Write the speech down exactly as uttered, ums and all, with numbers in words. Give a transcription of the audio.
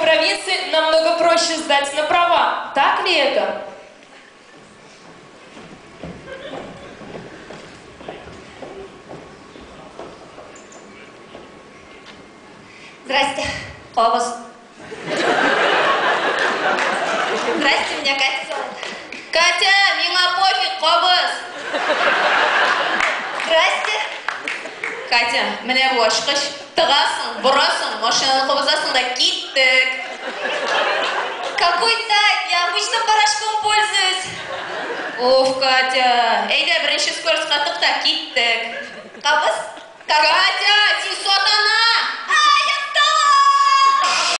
провинции намного проще сдать на права. Так ли это? Здрасте, Қобыз. Здрасте, меня Катя зовут. Катя, миңа пофиг, Қобыз. Здрасте. Катя, міне бұл ашқыш. Тығасың, бұрасың, машинаны қобызасың да кеттік. Какой тайп? Я обычным порошком пользуюсь. Оф, Катя. Әйдә, бірінші скоростқа тық та кеттік. Қобыз? Катя!